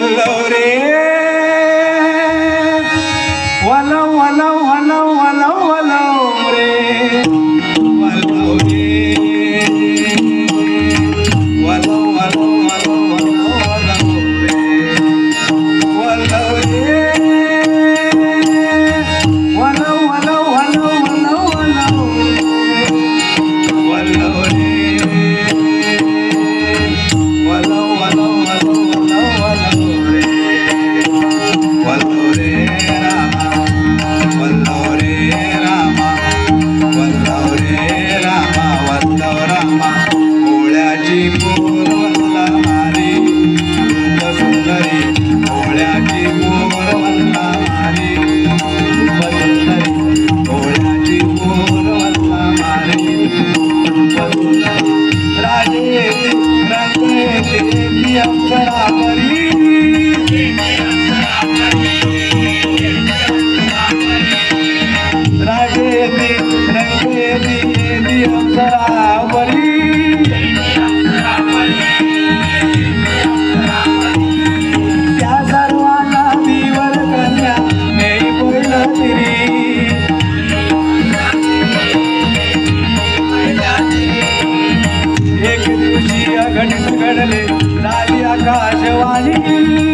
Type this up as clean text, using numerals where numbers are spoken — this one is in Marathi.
वल्लव रे वल्लव वल्लव वल्लव वल्लव वल्लव रे वल्लव रे वल्लव वल्लव वल्लव वल्लव रे वल्लव वल्लव वल्लव वल्लव रे वल्लव वल्लव रे वल्लव रे रामा वल्लव रे रामा वल्लव रामा ओळ्याची पोर वल्ला मारी रूप सुंदरी ओळ्याची पोर वल्ला मारी रूप सुंदरी ओळ्याची पोर वल्ला मारी रूप सुंदरी राजे येते रंग येते ती अप्सरा परी राजे येते रंग येते ती अप्सरा परी त्या सर्वांना तीवर कन्या नेई पहिलं तिरी एक दिवशी अघटित घडले झाली आकाशवाणी